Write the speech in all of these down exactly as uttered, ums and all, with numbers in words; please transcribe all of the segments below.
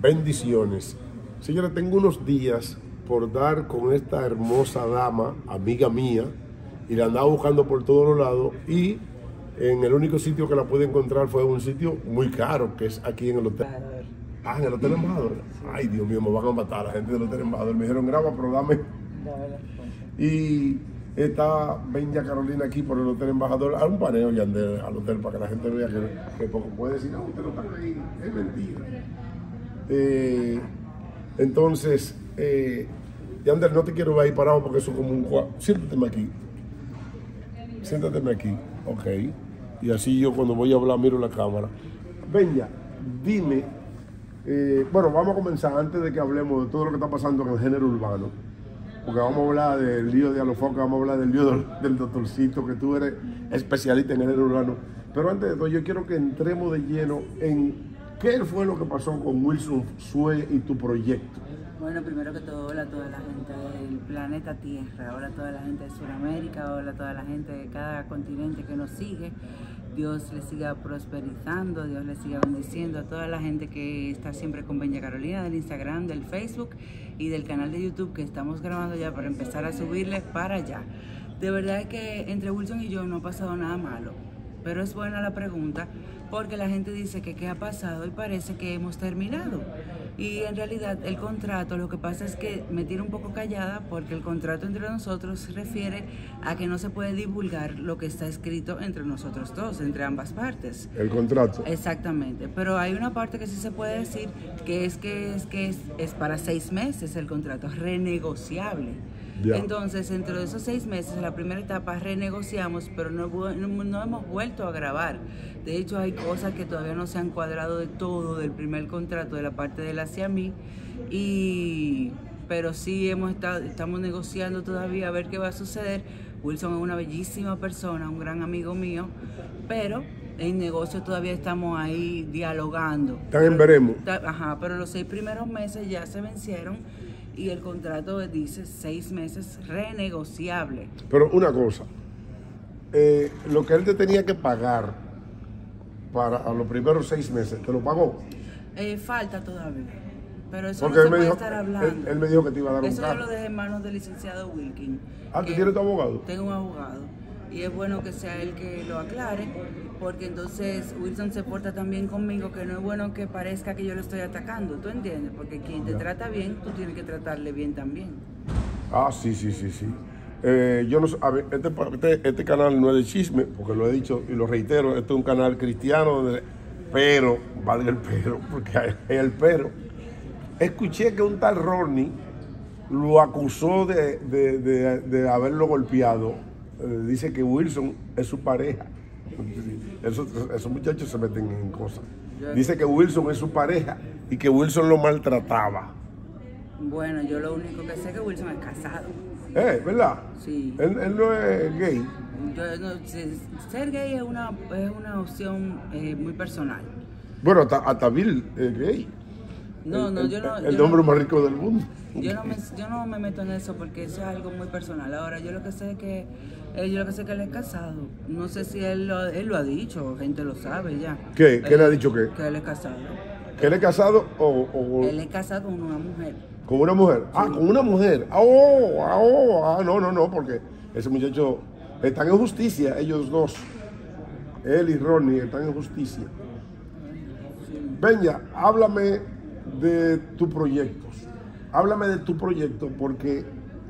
Bendiciones. Señores, tengo unos días por dar con esta hermosa dama, amiga mía, y la andaba buscando por todos los lados, y en el único sitio que la pude encontrar fue un sitio muy caro, que es aquí en el hotel. Ah, en el Hotel Embajador. Ay, Dios mío, me van a matar la gente del Hotel Embajador. Me dijeron, graba, pero dame. Y está Benja Carolina aquí por el Hotel Embajador. A un paneo ya al hotel para que la gente vea que, que poco puede decir, no, usted no está ahí. Es mentira. Eh, entonces, eh, Yander, no te quiero ver ahí parado porque eso es como un cuadro. Siéntateme aquí. Siéntateme aquí. Ok. Y así yo cuando voy a hablar miro la cámara. Benja, dime. Eh, bueno, vamos a comenzar antes de que hablemos de todo lo que está pasando en el género urbano. Porque vamos a hablar del lío de Alofoque, vamos a hablar del lío del, del doctorcito, que tú eres especialista en el género urbano. Pero antes de todo, yo quiero que entremos de lleno en qué fue lo que pasó con Wilson Sue y tu proyecto. Bueno, primero que todo, hola a toda la gente del planeta Tierra, hola a toda la gente de Sudamérica, hola a toda la gente de cada continente que nos sigue. Dios les siga prosperizando, Dios les siga bendiciendo a toda la gente que está siempre con Benja Carolina, del Instagram, del Facebook y del canal de YouTube que estamos grabando ya para empezar a subirle para allá. De verdad que entre Wilson y yo no ha pasado nada malo, pero es buena la pregunta porque la gente dice que qué ha pasado y parece que hemos terminado. Y en realidad el contrato, lo que pasa es que me tiene un poco callada porque el contrato entre nosotros se refiere a que no se puede divulgar lo que está escrito entre nosotros dos, entre ambas partes. El contrato. Exactamente, pero hay una parte que sí se puede decir que es que es, que es, es para seis meses el contrato, renegociable. Ya. Entonces, dentro de esos seis meses, en la primera etapa renegociamos, pero no, no, no hemos vuelto a grabar. De hecho, hay cosas que todavía no se han cuadrado de todo del primer contrato, de la parte de él hacia mí, y, pero sí hemos estado, estamos negociando todavía a ver qué va a suceder. Wilson es una bellísima persona, un gran amigo mío, pero en negocio todavía estamos ahí dialogando. También veremos. Ajá, pero los seis primeros meses ya se vencieron. Y el contrato dice seis meses renegociable. Pero una cosa, eh, lo que él te tenía que pagar para a los primeros seis meses, ¿te lo pagó? Eh, falta todavía, pero eso porque no él se me puede dijo, estar hablando. Él, él me dijo que te iba a dar eso un carro. Eso yo lo dejé en manos del licenciado Wilkin. Ah, ¿tú tienes tu abogado? Tengo un abogado. Y es bueno que sea él que lo aclare, porque entonces Wilson se porta tan bien conmigo que no es bueno que parezca que yo lo estoy atacando, ¿tú entiendes? Porque quien te trata bien, tú tienes que tratarle bien también. Ah, sí, sí, sí, sí. Eh, yo no sé, a ver, este, este, este canal no es de chisme, porque lo he dicho y lo reitero, este es un canal cristiano, de, pero, valga el pero, porque hay el pero. Escuché que un tal Ronnie lo acusó de, de, de, de haberlo golpeado. Dice que Wilson es su pareja. Esos, esos muchachos se meten en cosas. Dice que Wilson es su pareja y que Wilson lo maltrataba. Bueno, yo lo único que sé es que Wilson es casado. ¿Eh? ¿Verdad? Sí. Él, él no es gay. Yo, no, ser gay es una, es una opción eh, muy personal. Bueno, hasta, hasta Bill es gay. No, el, no, yo no. El yo hombre no, más rico del mundo. Yo no, me, yo no me meto en eso porque eso es algo muy personal. Ahora, yo lo que sé es que eh, yo lo que sé es que él es casado. No sé si él lo, él lo ha dicho, gente lo sabe ya. ¿Qué? ¿Qué él, le ha dicho qué? Que él es casado. ¿Que él es casado o, o...? Él es casado con una mujer. ¿Con una mujer? Sí. Ah, con una mujer. Ah, oh, ah, oh, ah, no, no, no, porque ese muchacho están en justicia, ellos dos. Él y Ronnie están en justicia. Sí. Benja, háblame de tus proyectos. Háblame de tu proyecto porque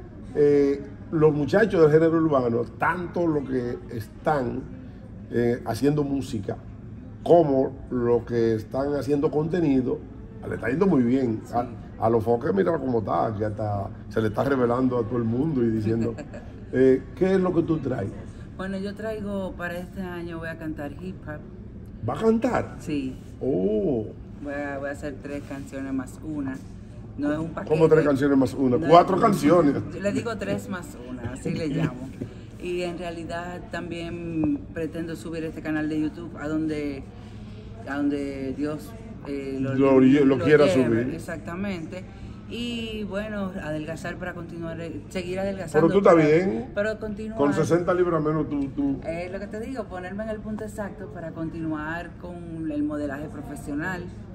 eh, los muchachos del género urbano, tanto los que están eh, haciendo música como los que están haciendo contenido, le está yendo muy bien. Sí. A, a Alofoque, mira cómo está, que hasta se le está revelando a todo el mundo y diciendo, eh, ¿qué es lo que tú traes? Bueno, yo traigo para este año, voy a cantar hip hop. ¿Va a cantar? Sí. Oh. Voy a, voy a hacer tres canciones más una. No es un paquete. ¿Cómo tres canciones más una? No, Cuatro canciones. Yo le digo tres más una, así le llamo. Y en realidad también pretendo subir este canal de YouTube a donde, a donde Dios eh, lo, lo, lo, lo quiera lleve, subir. Exactamente. Y bueno, adelgazar para continuar, seguir adelgazando. Pero tú estás para, bien. Pero continuar. Con sesenta libras menos tú. tú. Es eh, lo que te digo, ponerme en el punto exacto para continuar con el modelaje profesional.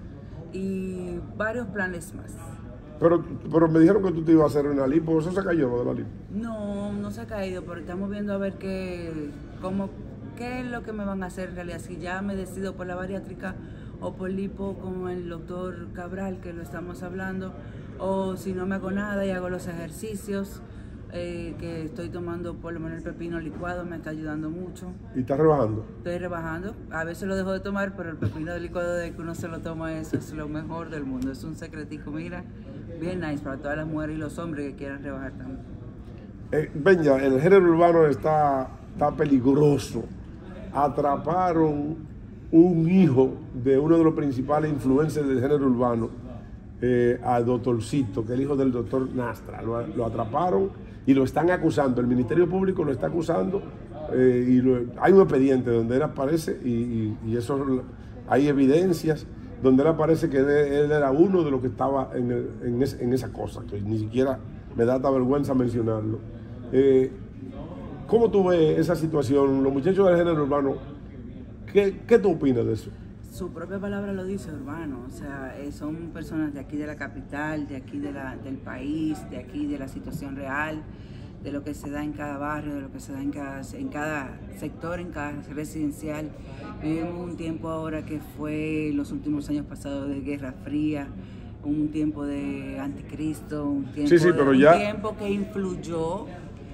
y varios planes más. Pero, pero me dijeron que tú te ibas a hacer una lipo, ¿eso se cayó lo de la lipo? No, no se ha caído, pero estamos viendo a ver qué, cómo, qué es lo que me van a hacer en realidad. Si ya me decido por la bariátrica o por lipo con el doctor Cabral, que lo estamos hablando, o si no me hago nada y hago los ejercicios, eh, que estoy tomando por lo menos el pepino licuado, me está ayudando mucho. ¿Y estás rebajando? Estoy rebajando, a veces lo dejo de tomar, pero el pepino licuado de que uno se lo toma, eso es lo mejor del mundo, es un secretico, mira. Bien nice para todas las mujeres y los hombres que quieran rebajar también. Eh, Benja, el género urbano está, está peligroso. Atraparon un hijo de uno de los principales influencers del género urbano, eh, al doctorcito, que es el hijo del doctor Nastra. Lo, lo atraparon y lo están acusando. El Ministerio Público lo está acusando eh, y lo, hay un expediente donde él aparece y, y, y eso hay evidencias donde él aparece que él, él era uno de los que estaba en, el, en, es, en esa cosa, que ni siquiera me da esta vergüenza mencionarlo. Eh, ¿Cómo tú ves esa situación? Los muchachos del género urbano, ¿qué, qué tú opinas de eso? Su propia palabra lo dice, urbano, o sea, eh, son personas de aquí de la capital, de aquí de la, del país, de aquí de la situación real, de lo que se da en cada barrio, de lo que se da en cada, en cada sector, en cada residencial. Vivimos un tiempo ahora que fue los últimos años pasados de Guerra Fría, un tiempo de anticristo, un tiempo, sí, sí, pero de, ya... un tiempo que influyó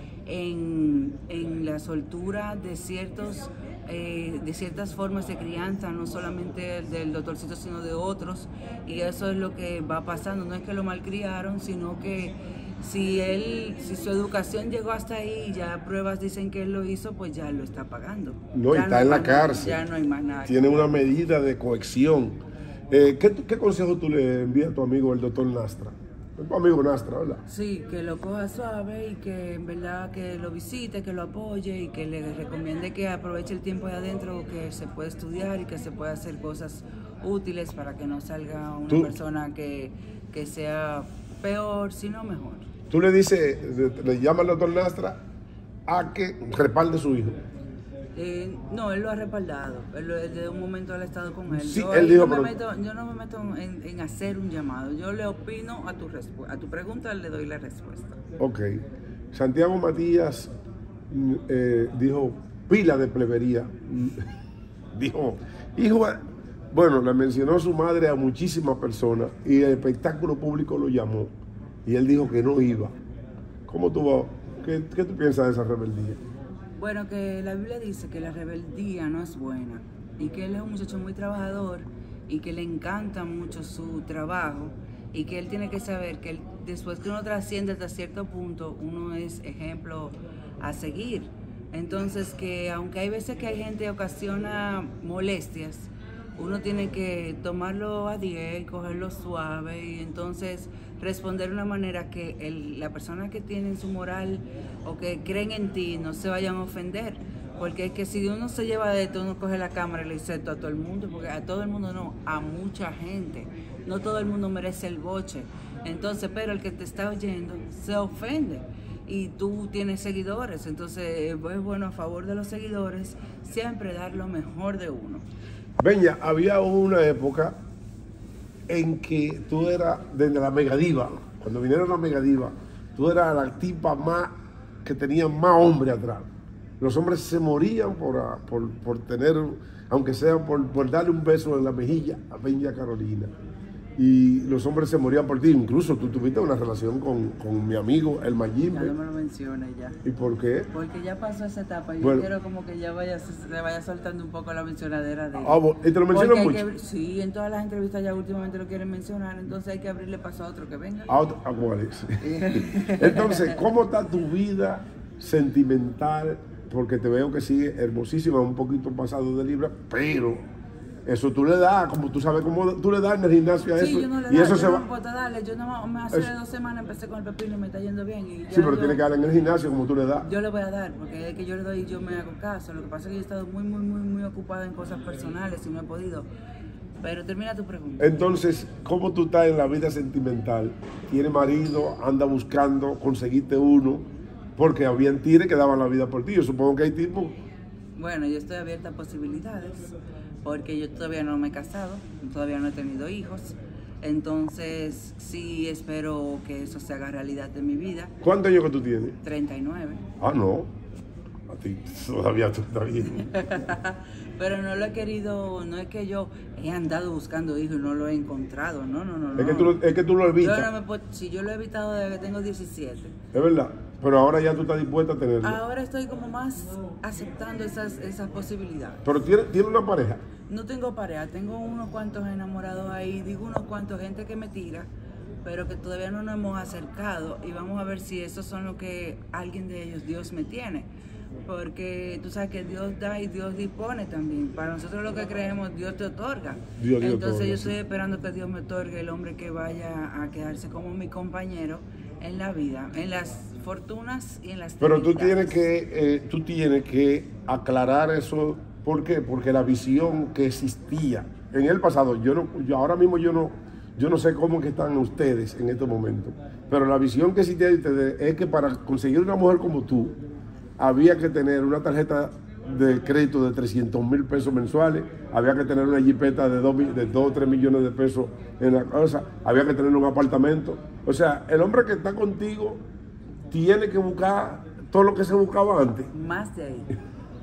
en, en la soltura de ciertos eh, de ciertas formas de crianza, no solamente del doctorcito, sino de otros, y eso es lo que va pasando. No es que lo malcriaron, sino que si él, si su educación llegó hasta ahí y ya pruebas dicen que él lo hizo, pues ya lo está pagando. No, ya está no en la nada, cárcel. Ya no hay más nada. Tiene una medida de coacción. Eh, ¿qué, ¿Qué consejo tú le envías a tu amigo, el doctor Nastra? Es tu amigo Nastra, ¿verdad? Sí, que lo coja suave y que en verdad que lo visite, que lo apoye y que le recomiende que aproveche el tiempo de adentro, que se puede estudiar y que se pueda hacer cosas útiles para que no salga una ¿Tú? persona que, que sea peor, sino mejor. Tú le dices, le llamas al doctor Nastra a que respalde a su hijo. Eh, no, él lo ha respaldado. Él, desde un momento él ha estado con él. Sí, yo, él dijo, no pero... me meto, yo no me meto en, en hacer un llamado. Yo le opino a tu, a tu pregunta, le doy la respuesta. Ok. Santiago Matías eh, dijo pila de plebería. Dijo, hijo, bueno, le mencionó su madre a muchísimas personas y el espectáculo público lo llamó. Y él dijo que no iba. ¿Cómo tú, qué, qué tú piensas de esa rebeldía? Bueno, que la Biblia dice que la rebeldía no es buena y que él es un muchacho muy trabajador y que le encanta mucho su trabajo y que él tiene que saber que él, después que uno trasciende hasta cierto punto, uno es ejemplo a seguir. Entonces, que aunque hay veces que hay gente que ocasiona molestias, uno tiene que tomarlo a diez, cogerlo suave y entonces responder de una manera que el, la persona que tiene su moral o que creen en ti no se vayan a ofender. Porque es que si uno se lleva de esto, uno coge la cámara y le dice esto a todo el mundo, porque a todo el mundo no, a mucha gente. No todo el mundo merece el boche. Entonces, pero el que te está oyendo se ofende. Y tú tienes seguidores, entonces es bueno a favor de los seguidores siempre dar lo mejor de uno. Benja, había una época en que tú eras, desde la megadiva, cuando vinieron la megadiva, tú eras la tipa más que tenía más hombres atrás. Los hombres se morían por, por, por tener, aunque sea por, por darle un beso en la mejilla a Benja Carolina. Y los hombres se morían por ti. Incluso tú tuviste una relación con, con mi amigo, el Mayimbe. Ya no me lo menciones ya. ¿Y por qué? Porque ya pasó esa etapa y bueno, yo quiero como que ya vaya, se vaya soltando un poco la mencionadera de él. Ah, ¿y te lo mencionan mucho? Que, sí, en todas las entrevistas ya últimamente lo quieren mencionar, entonces hay que abrirle paso a otro que venga. A otro, ¿a cuál es? Entonces, ¿cómo está tu vida sentimental? Porque te veo que sigue hermosísima, un poquito pasado de libra, pero... Eso tú le das, como tú sabes cómo tú le das en el gimnasio a sí, eso. Yo no le y da, eso yo se no va. puedo darle, yo no me hace eso. dos semanas empecé con el pepino y me está yendo bien. Y ya sí, pero yo, tiene que darle en el gimnasio como tú le das. Yo le voy a dar, porque es que yo le doy y yo me hago caso. Lo que pasa es que yo he estado muy, muy, muy, muy ocupada en cosas personales y no he podido. Pero termina tu pregunta. Entonces, ¿cómo tú estás en la vida sentimental? ¿Tiene marido? ¿Anda buscando? ¿Conseguiste uno? Porque había tigres que daban la vida por ti. Yo supongo que hay tipos. Bueno, yo estoy abierta a posibilidades, porque yo todavía no me he casado, todavía no he tenido hijos. Entonces, sí espero que eso se haga realidad de mi vida. ¿Cuántos años que tú tienes? treinta y nueve. Ah, no. A ti todavía tú estás bien. Pero no lo he querido, no es que yo he andado buscando hijos y no lo he encontrado, no, no, no. Es, no. que, tú, es que tú lo evitas. Yo no me puedo, si yo lo he evitado desde que tengo diecisiete. Es verdad. Pero ahora ya tú estás dispuesta a tenerlo. Ahora estoy como más aceptando esas, esas posibilidades. Pero tiene, tiene una pareja. No tengo pareja, tengo unos cuantos enamorados ahí, digo unos cuantos, gente que me tira, pero que todavía no nos hemos acercado y vamos a ver si esos son lo que alguien de ellos, Dios me tiene. Porque tú sabes que Dios da y Dios dispone también. Para nosotros lo que creemos, Dios te otorga. Dios, Dios Entonces otorga, yo sí. estoy esperando que Dios me otorgue el hombre que vaya a quedarse como mi compañero en la vida, en las fortunas y en las Pero tú debilidades. tienes que, eh, tú tienes que aclarar eso. ¿Por qué? Porque la visión que existía en el pasado, yo no, yo ahora mismo yo no, yo no sé cómo que están ustedes en estos momentos, pero la visión que existía de ustedes es que para conseguir una mujer como tú, había que tener una tarjeta de crédito de trescientos mil pesos mensuales, había que tener una jipeta de dos o tres millones de pesos en la casa, había que tener un apartamento. O sea, el hombre que está contigo tiene que buscar todo lo que se buscaba antes. Más de ahí.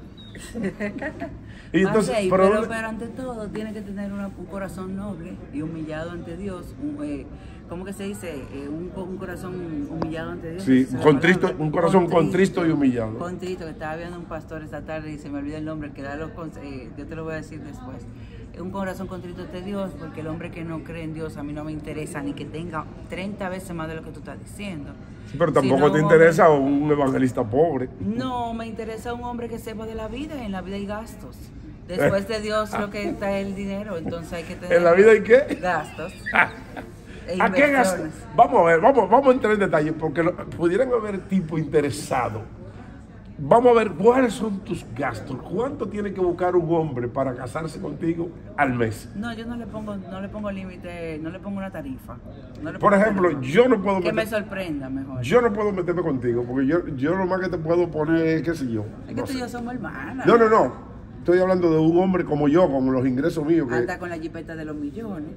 Y entonces, Más de ahí, pero, pero, pero ante todo tiene que tener una, un corazón noble y humillado ante Dios. Un, eh, ¿Cómo que se dice? Eh, un, un corazón humillado ante Dios. sí, Esa es la contristo, palabra. un corazón contristo y humillado. Contrito, que estaba viendo un pastor esta tarde y se me olvida el nombre, el que da los conse- eh, yo te lo voy a decir después. Un corazón contrito ante Dios, porque el hombre que no cree en Dios a mí no me interesa ni que tenga treinta veces más de lo que tú estás diciendo. Sí, pero tampoco Sino te un interesa hombre- un evangelista pobre. No, me interesa un hombre que sepa de la vida, y en la vida hay gastos. Después de Dios lo que está es el dinero, entonces hay que tener... ¿En la vida hay qué? Gastos. e ¿A qué gas? inversiones. Vamos a ver, vamos, vamos a entrar en detalle, porque lo- pudieran haber tipo interesado. Vamos a ver cuáles son tus gastos. ¿Cuánto tiene que buscar un hombre para casarse contigo al mes? No, yo no le pongo, no le pongo límite, no le pongo una tarifa. No le Por pongo ejemplo, tarifa. yo no puedo Que me meter- sorprenda mejor. Yo no puedo meterme contigo, porque yo, yo lo más que te puedo poner es, qué sé yo. es que no tú y sé. yo somos hermanas. No, no, no. Estoy hablando de un hombre como yo, como los ingresos míos. Que... Anda con la jipeta de los millones.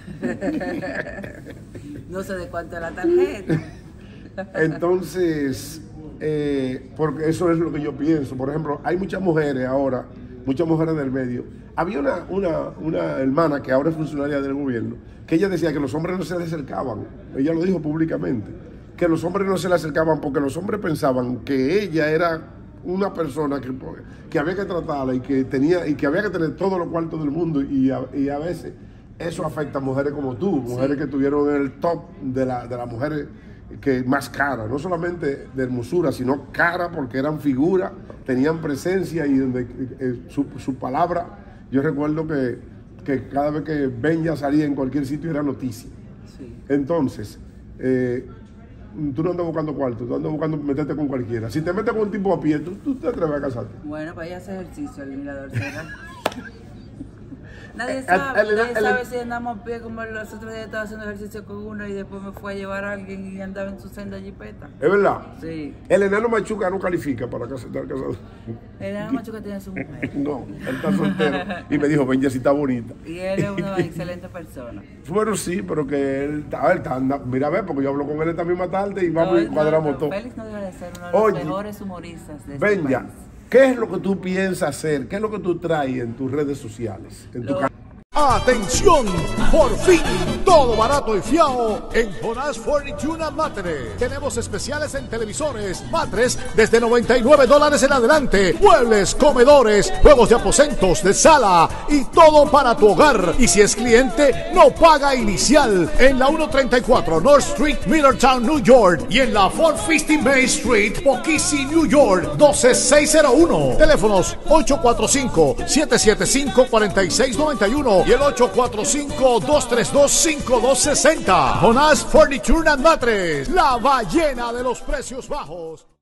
No sé de cuánto es la tarjeta. Entonces, eh, porque eso es lo que yo pienso. Por ejemplo, hay muchas mujeres ahora, muchas mujeres del medio. Había una, una, una hermana que ahora es funcionaria del gobierno, que ella decía que los hombres no se le acercaban. Ella lo dijo públicamente, que los hombres no se le acercaban porque los hombres pensaban que ella era una persona que, que había que tratarla y que tenía y que había que tener todos los cuartos del mundo, y a, y a veces eso afecta a mujeres como tú, mujeres Sí. que tuvieron el top de, la, de las mujeres que más cara, no solamente de hermosura, sino cara porque eran figuras, tenían presencia y donde eh, su, su palabra, yo recuerdo que, que cada vez que Benja salía en cualquier sitio era noticia. Sí. Entonces, eh, tú no andas buscando cuarto, tú andas buscando meterte con cualquiera. Si te metes con un tipo a pie, tú, tú te atreves a casarte. Bueno, pues ella hace ejercicio, el mirador será. Nadie Eh, sabe, el- el- nadie el- sabe si andamos a pie, como los otros días estaba haciendo ejercicio con uno y después me fue a llevar a alguien y andaba en su senda jipeta. ¿Es verdad? Sí. El enano Machuca no califica para cas- estar casado. El nada macho que tiene su mujer. No, él está soltero. Y me dijo, Benja, si está bonita. Y él es una excelente persona. Bueno, sí, pero que él, a ver, está, anda- mira a ver, porque yo hablo con él esta misma tarde y vamos No, y no, cuadramos no, todo. Félix no debe de ser uno de los Oye, mejores humoristas de este Benja, país. ¿qué es lo que tú piensas hacer? ¿Qué es lo que tú traes en tus redes sociales? En tu Lo- ca- ¡Atención! Por fin, todo barato y fiao en Jonás Furniture and Mattress. Tenemos especiales en televisores, matres desde noventa y nueve dólares en adelante, muebles, comedores, juegos de aposentos, de sala y todo para tu hogar. Y si es cliente, no paga inicial. En la ciento treinta y cuatro North Street, Middletown, New York. Y en la cuatrocientos cincuenta Main Street, Poughkeepsie, New York, doce seis cero uno. Teléfonos ocho cuatro cinco, siete siete cinco, cuatro seis nueve uno y el ocho cuatro cinco, dos tres dos, cinco dos seis cero. Jonás Furniture and Mattress, la ballena de los precios bajos.